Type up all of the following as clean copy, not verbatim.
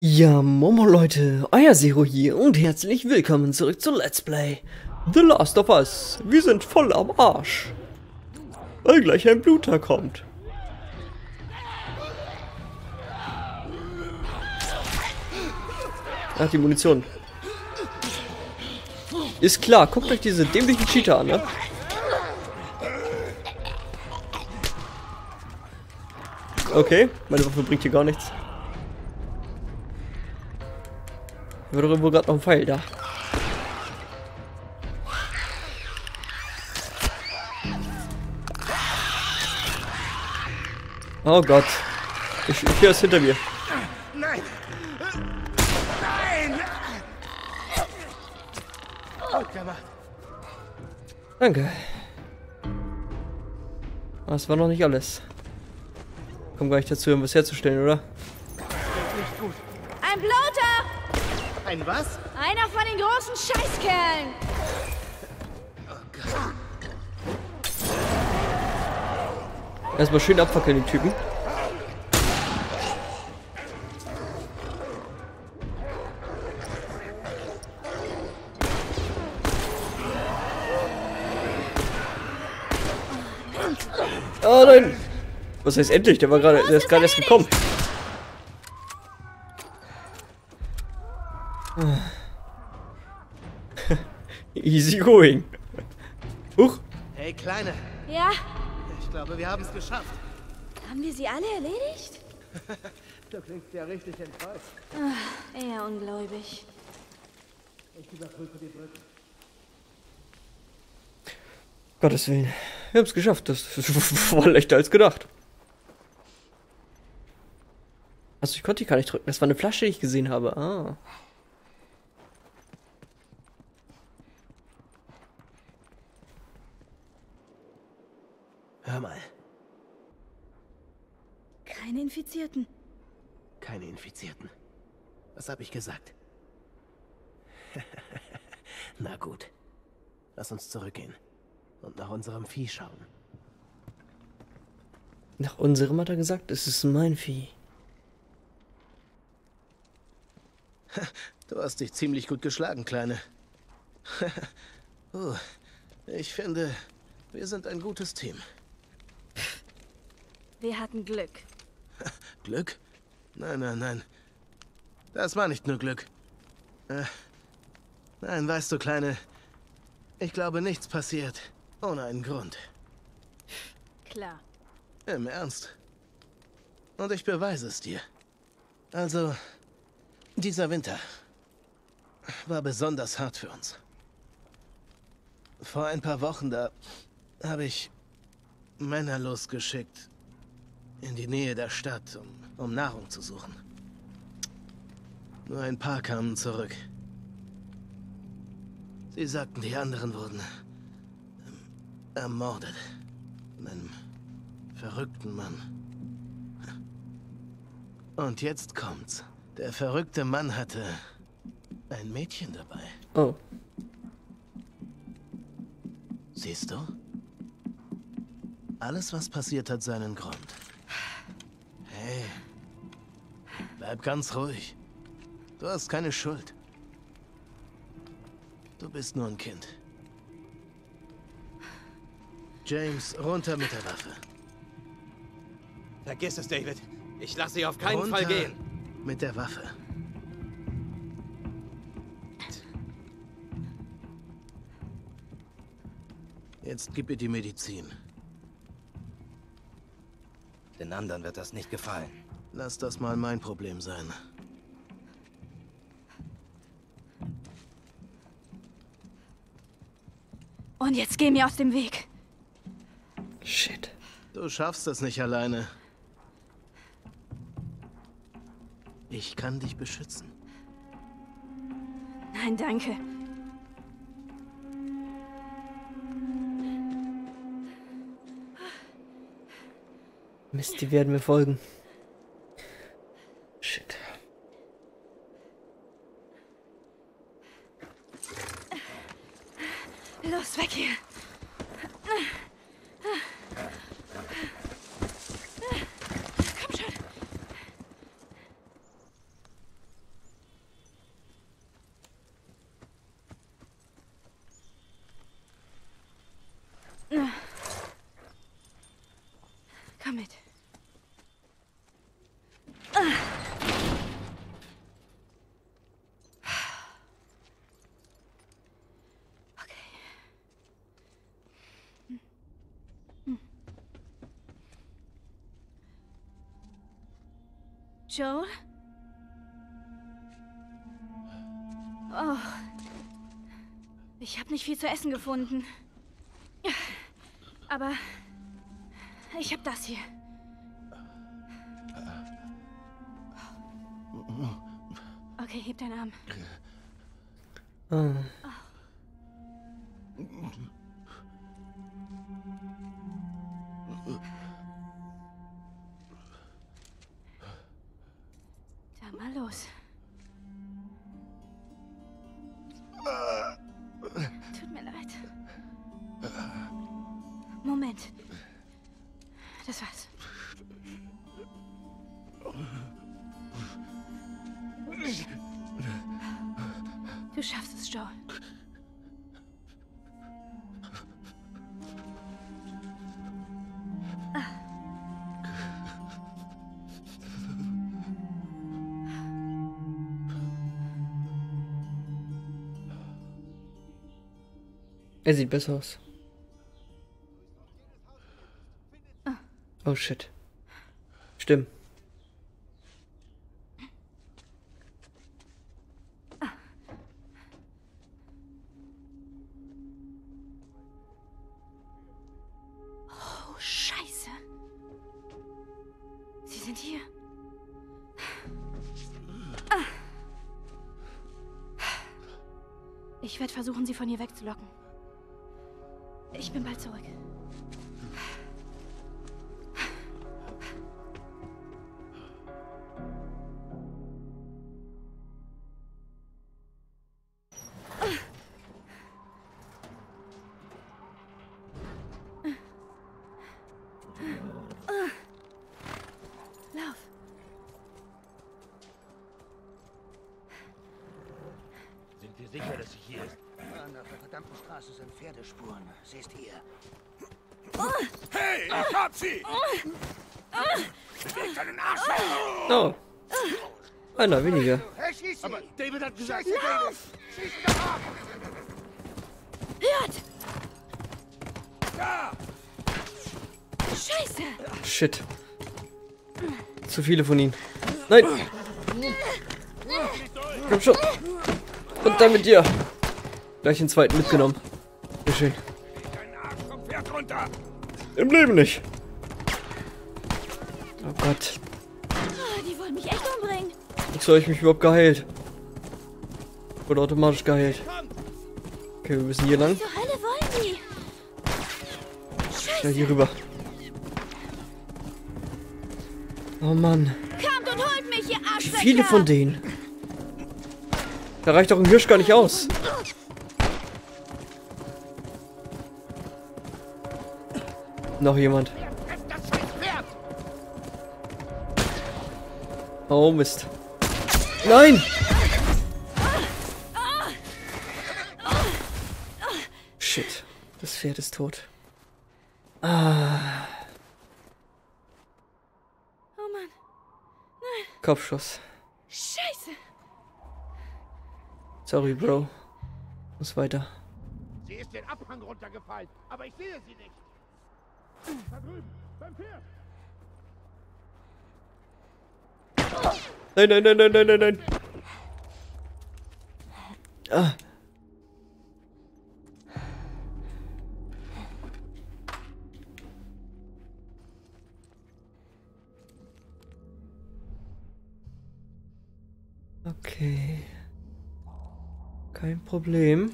Ja, Momo Leute, euer Zero hier und herzlich willkommen zurück zu Let's Play The Last of Us. Wir sind voll am Arsch, weil gleich ein Bluter kommt. Ach, die Munition. Ist klar, guckt euch diese dämlichen Cheater an, ne? Okay, meine Waffe bringt hier gar nichts. War doch irgendwo gerade noch ein Pfeil da. Oh Gott. Ich höre es hinter mir. Nein! Nein! Gut gemacht. Danke. Das war noch nicht alles. Komm gar nicht dazu, irgendwas herzustellen, oder? Nicht gut. Ein Bloater! Ein was? Einer von den großen Scheißkerlen! Erstmal schön abfackeln, die Typen. Oh nein! Was heißt endlich? Der ist gerade erst gekommen. Easy going. Huch. Hey, Kleine. Ja, Ich glaube, wir haben es geschafft. haben wir sie alle erledigt? Du klingst ja richtig enttäuscht. Eher ungläubig. Ich überprüfe die Brücke. Gottes Willen. Wir haben es geschafft. Das war leichter als gedacht. Also ich konnte die gar nicht drücken. Das war eine Flasche, die ich gesehen habe. Ah. Hör mal. Keine Infizierten. Keine Infizierten. Was habe ich gesagt? Na gut. Lass uns zurückgehen. Und nach unserem Vieh schauen. Nach unserem hat er gesagt, es ist mein Vieh. Du hast dich ziemlich gut geschlagen, Kleine. Ich finde, wir sind ein gutes Team. Wir hatten Glück. Glück? Nein, nein, nein. Das war nicht nur Glück. Nein, weißt du, Kleine, ich glaube, nichts passiert ohne einen Grund. Klar. Im Ernst. Und ich beweise es dir. Also, dieser Winter war besonders hart für uns. Vor ein paar Wochen, da habe ich Männer losgeschickt in die Nähe der Stadt, um Nahrung zu suchen. Nur ein paar kamen zurück. Sie sagten, die anderen wurden ermordet. Von einem verrückten Mann. Und jetzt kommt's. Der verrückte Mann hatte ein Mädchen dabei. Oh. Siehst du? Alles, was passiert, hat seinen Grund. Hey, bleib ganz ruhig. Du hast keine Schuld. Du bist nur ein Kind. James, runter mit der Waffe. Vergiss es, David. Ich lasse sie auf keinen Runter Fall gehen. mit der Waffe. Jetzt gib ihr die Medizin. Den anderen wird das nicht gefallen. Lass das mal mein Problem sein. Und jetzt geh mir aus dem Weg. Shit. Du schaffst das nicht alleine. Ich kann dich beschützen. Nein, danke. Mist, die werden mir folgen. Shit. Los, weg hier. Komm schon. Joel? Oh. Ich habe nicht viel zu essen gefunden. Aber ich habe das hier. Okay, heb deinen Arm. Ah. Dann mal los. Tut mir leid. Moment. Das war's. Du schaffst es, Joel. Er sieht besser aus. Oh shit. Stimmt. Oh, Scheiße. Sie sind hier. Ich werde versuchen, sie von hier wegzulocken. Ich bin bald zurück. Lauf. Sind wir sicher, dass sie hier ist? An der verdammten Straße sind Pferdespuren. Sie ist hier. Hey, ich hab sie! Beweg deinen Arsch! Oh. Einer weniger. Hey, schieß sie! Aber David hat gesagt, Lauf! Schieß sie doch ab! Hört! da! Scheiße! Shit. Zu viele von ihnen. Nein! Komm schon! Und dann mit dir! Gleich den zweiten mitgenommen. Sehr schön. Dein Arsch vom Pferd runter! Im Leben nicht! Oh Gott. Oh, die wollen mich echt umbringen. Wozu habe ich mich überhaupt geheilt? Wurde automatisch geheilt. Okay, wir müssen hier lang. Zur Hölle wollen die? Ja, hier rüber. Oh Mann. Kommt und holt mich, ihr Wie Arschlöcher! viele von denen? Da reicht doch ein Hirsch gar nicht aus. Noch jemand. Das scheiß Pferd! Oh Mist. Nein! Shit. Das Pferd ist tot. Ah. Oh Mann. Kopfschuss. Scheiße! Sorry, Bro. Muss weiter. Sie ist den Abhang runtergefallen, aber ich sehe sie nicht. Da drüben, beim Pferd! Nein, nein, nein, nein, nein, nein, nein. Ah. Okay. Kein Problem.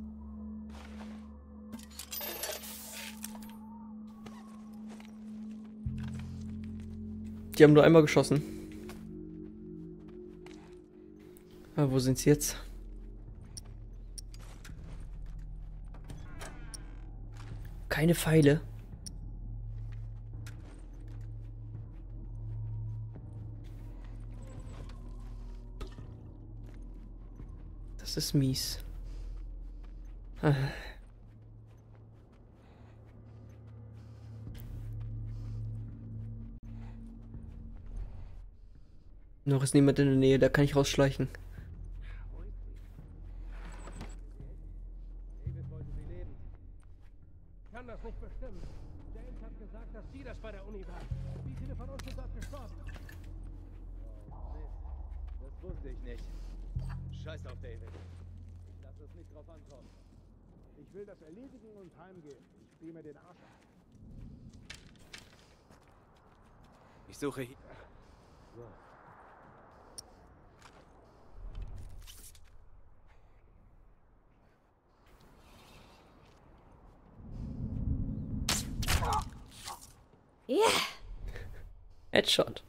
Die haben nur einmal geschossen. Ah, wo sind sie jetzt? Keine Pfeile. Das ist mies. Ah. Noch ist niemand in der Nähe, da kann ich rausschleichen. David wollte sie leben. Ich kann das nicht bestimmen. James hat gesagt, dass sie das bei der Uni war. Wie viele von uns sind dort gestorben? nicht. Scheiß auf David. Ich lasse es nicht drauf ankommen. Ich will das erledigen und heimgehen. Ich friere mir den Arsch ab. Ich suche hier. Yeah. Headshot.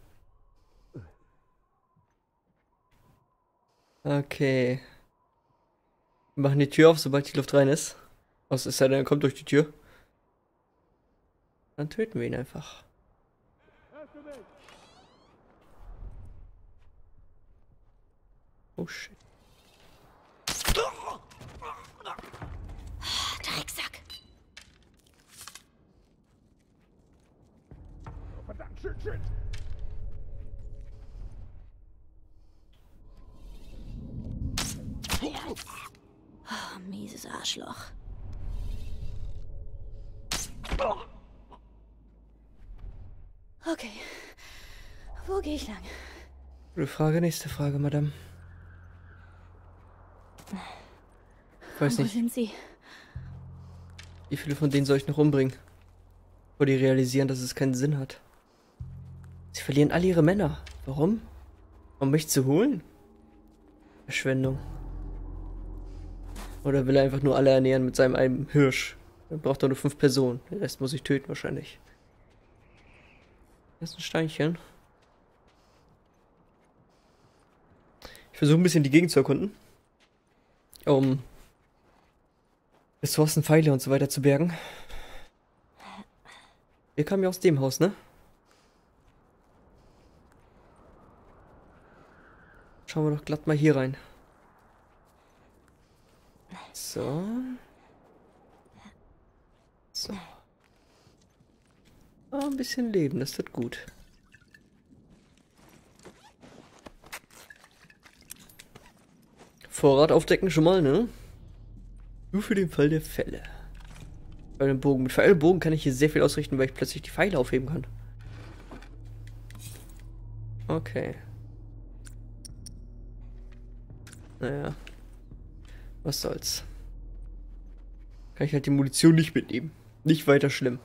Okay. Wir machen die Tür auf, sobald die Luft rein ist. Außer es sei denn, er kommt durch die Tür. Dann töten wir ihn einfach. Oh shit. Drecksack. Verdammt, schön. Oh, mieses Arschloch. Okay. Wo gehe ich lang? Gute Frage, nächste Frage, Madame. Ich weiß Wo nicht, sind sie? wie viele von denen soll ich noch umbringen? Bevor die realisieren, dass es keinen Sinn hat. Sie verlieren alle ihre Männer. Warum? Um mich zu holen? Verschwendung. Oder will er einfach nur alle ernähren mit seinem einen Hirsch? Dann braucht er nur 5 Personen. Den Rest muss ich töten wahrscheinlich. Das ist ein Steinchen. Ich versuche ein bisschen die Gegend zu erkunden. Um Ressourcen, Pfeile und so weiter zu bergen. Wir kamen ja aus dem Haus, ne? Schauen wir doch glatt mal hier rein. So. So. Ah, ein bisschen Leben, das wird gut. Vorrat aufdecken schon mal, ne? Nur für den Fall der Fälle. Bei dem Bogen. Mit Pfeil und Bogen kann ich hier sehr viel ausrichten, weil ich plötzlich die Pfeile aufheben kann. Okay. Naja. Was soll's. Kann ich halt die Munition nicht mitnehmen. Nicht weiter schlimm.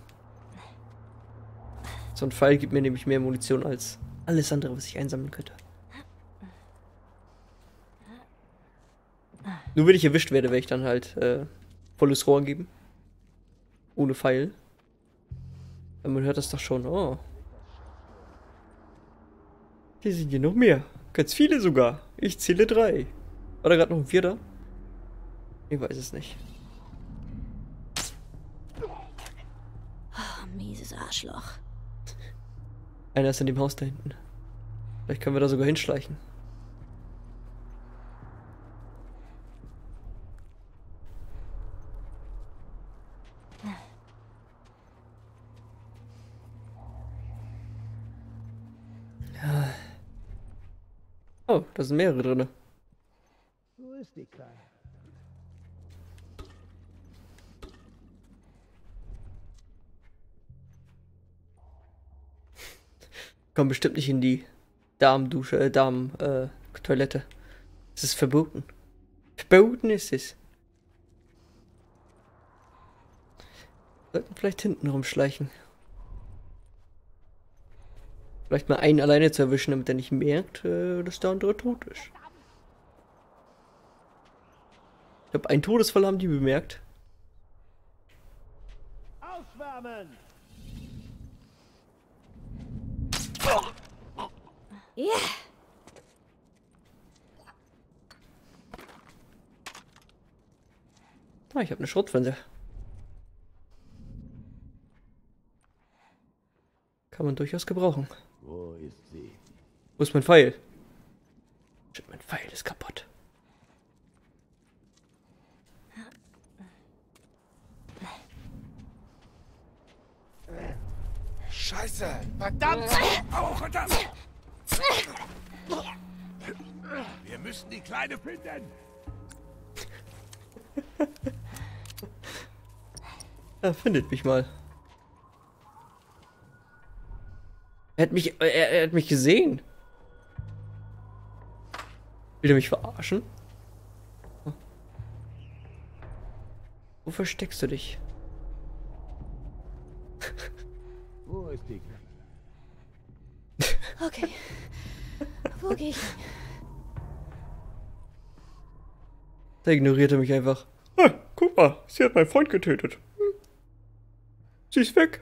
So ein Pfeil gibt mir nämlich mehr Munition als alles andere, was ich einsammeln könnte. Nur wenn ich erwischt werde, werde ich dann halt volles Rohr geben. Ohne Pfeil. Aber man hört das doch schon. Oh. Hier sind hier noch mehr. Ganz viele sogar. Ich zähle 3. War da gerade noch ein 4. Ich weiß es nicht. Oh, mieses Arschloch. Einer ist in dem Haus da hinten. Vielleicht können wir da sogar hinschleichen. Ja. Oh, da sind mehrere drin. So ist die Kleine. Kommen bestimmt nicht in die Damendusche, Toilette. Es ist verboten. Verboten ist es. Sollten vielleicht hinten rumschleichen. Vielleicht mal einen alleine zu erwischen, damit er nicht merkt, dass der andere tot ist. Ich glaube, einen Todesfall haben die bemerkt. Auswärmen! Yeah. Ah, ich habe eine Schrotflinte. Kann man durchaus gebrauchen. Wo ist sie? Wo ist mein Pfeil? Shit, mein Pfeil ist kaputt. Scheiße! Verdammt! Oh, verdammt! Wir müssen die Kleine finden! Ja, findet mich mal. Er hat mich gesehen. Will er mich verarschen? Oh. Wo versteckst du dich? Wo ist die? Okay. Wo gehe ich hin? Da ignoriert er mich einfach. Ah, guck mal, sie hat meinen Freund getötet. Sie ist weg.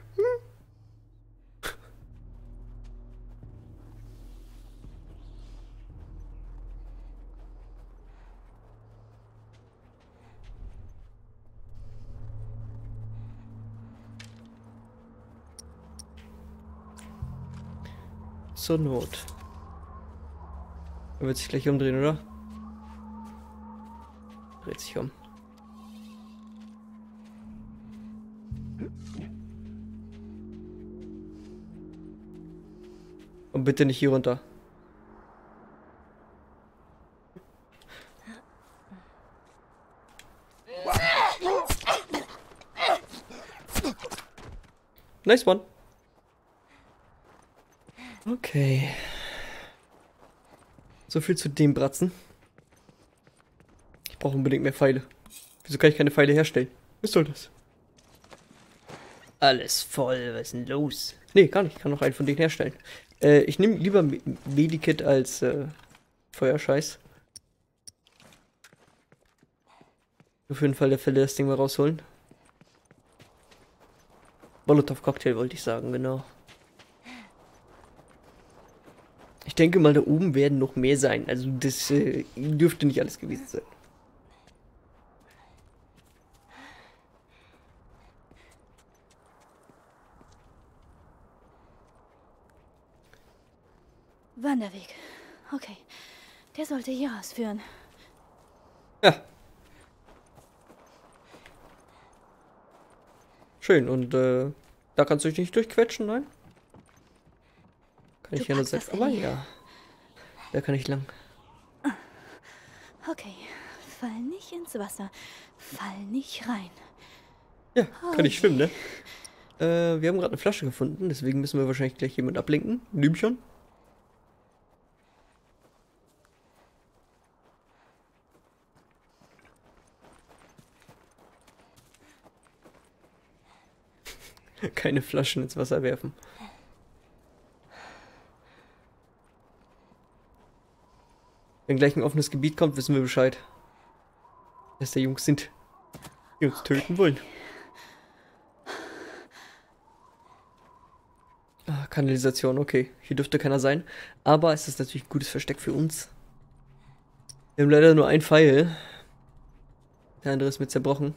Zur Not. Er wird sich gleich umdrehen, oder? Dreht sich um. Und bitte nicht hier runter. Nice one. Okay. So viel zu dem Bratzen. Ich brauche unbedingt mehr Pfeile. Wieso kann ich keine Pfeile herstellen? Was soll das? Alles voll, was ist denn los? Nee, gar nicht. Ich kann noch einen von denen herstellen. Ich nehme lieber Medikit als Feuerscheiß. Nur für den Fall der Fälle das Ding mal rausholen. Molotov-Cocktail wollte ich sagen, genau. Ich denke mal, da oben werden noch mehr sein. Also das dürfte nicht alles gewesen sein. Wanderweg. Okay. Der sollte hier ausführen. Ja. Schön. Und da kannst du dich nicht durchquetschen, nein? Kann ich hier nur sagen. Aber ja. Da kann ich lang. Okay. Fall nicht ins Wasser. Fall nicht rein. Ja, kann ich schwimmen, ne? Wir haben gerade eine Flasche gefunden, deswegen müssen wir wahrscheinlich gleich jemand ablenken. Blümchen. Keine Flaschen ins Wasser werfen. Wenn gleich ein offenes Gebiet kommt, wissen wir Bescheid. Dass der Jungs sind, die uns töten wollen. Ah, Kanalisation, okay. Hier dürfte keiner sein. Aber es ist natürlich ein gutes Versteck für uns. Wir haben leider nur einen Pfeil. Der andere ist mir zerbrochen.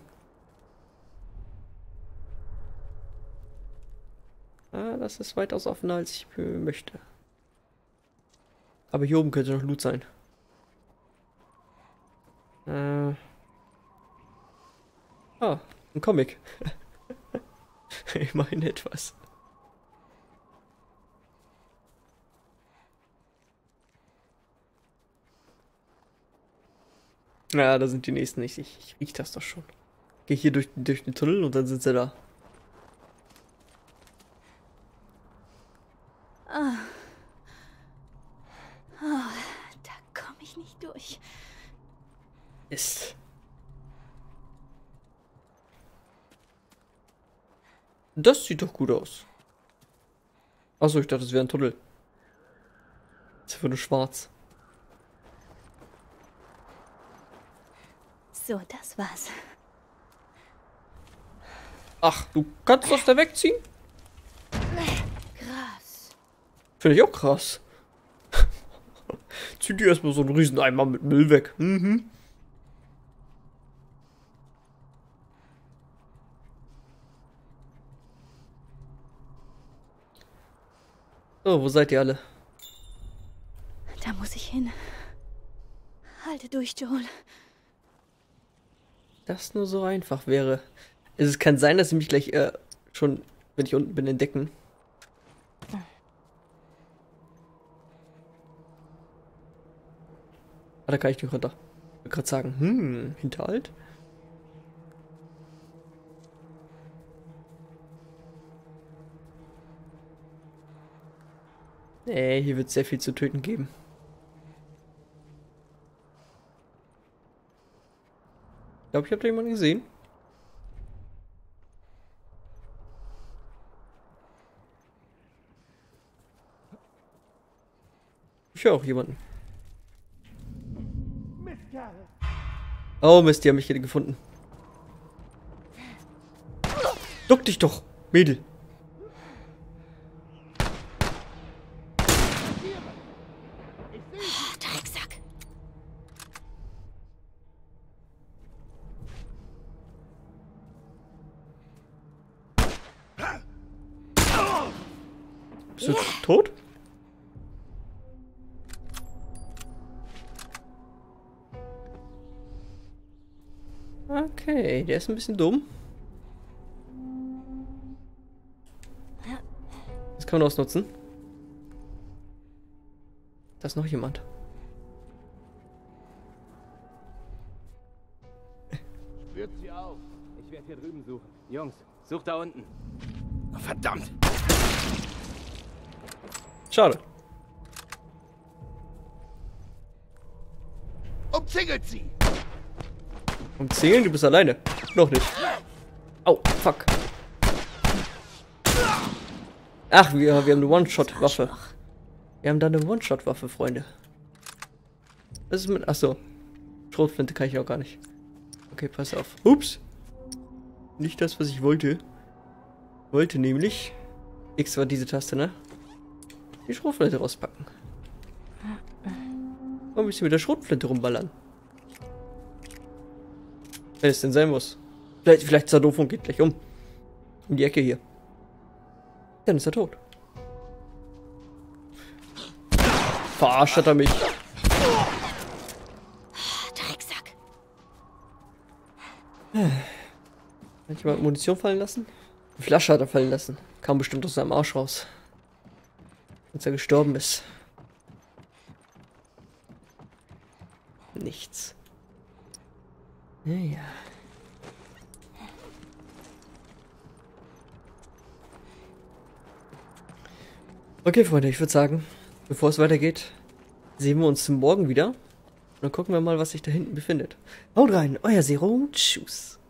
Ah, das ist weitaus offener, als ich möchte. Aber hier oben könnte noch Loot sein. Ah, ein Comic. Immerhin etwas. Ja, da sind die nächsten. Ich riech das doch schon. Geh hier durch den Tunnel und dann sind sie da. Da komme ich nicht durch. Ist. Das sieht doch gut aus. Achso, ich dachte, es wäre ein Tunnel. Das ist einfach nur schwarz. So, das war's. Ach, du kannst das da wegziehen? Krass. Finde ich auch krass. Zieh dir erstmal so einen Rieseneimer mit Müll weg. Mhm. So, wo seid ihr alle? Da muss ich hin. Halte durch, Joel. Das nur so einfach wäre. Es kann sein, dass sie mich gleich schon, wenn ich unten bin, entdecken. Ah, da kann ich nicht runter. Ich wollte gerade sagen, Hinterhalt. Nee, hier wird sehr viel zu töten geben. Ich glaube, ich habe da jemanden gesehen. Ich höre auch jemanden. Oh Mist, die haben mich hier gefunden. Duck dich doch, Mädel. Drecksack. Bist du tot? Okay, der ist ein bisschen dumm. Das kann man ausnutzen. Da ist noch jemand. Spürt sie auf. Ich werde hier drüben suchen. Jungs, sucht da unten. Oh, verdammt. Schade. Umzingelt sie. Umzingeln? Du bist alleine. Noch nicht. Au, fuck. Ach, wir haben eine One-Shot-Waffe. Wir haben da eine One-Shot-Waffe, Freunde. Was ist mit... Achso. Schrotflinte kann ich auch gar nicht. Okay, pass auf. Ups. Nicht das, was ich wollte. Wollte nämlich... X war diese Taste, ne? Die Schrotflinte rauspacken. Und ein bisschen mit der Schrotflinte rumballern. Wenn es denn sein muss. Vielleicht ist er doof und geht gleich um. Um die Ecke hier. Dann ist er tot. Verarscht hat er mich. Drecksack. Hat jemand Munition fallen lassen? Die Flasche hat er fallen lassen. Kam bestimmt aus seinem Arsch raus. Als er gestorben ist. Nichts. Naja. Okay, Freunde, ich würde sagen, bevor es weitergeht, sehen wir uns morgen wieder. Und dann gucken wir mal, was sich da hinten befindet. Haut rein, euer Zero. Tschüss.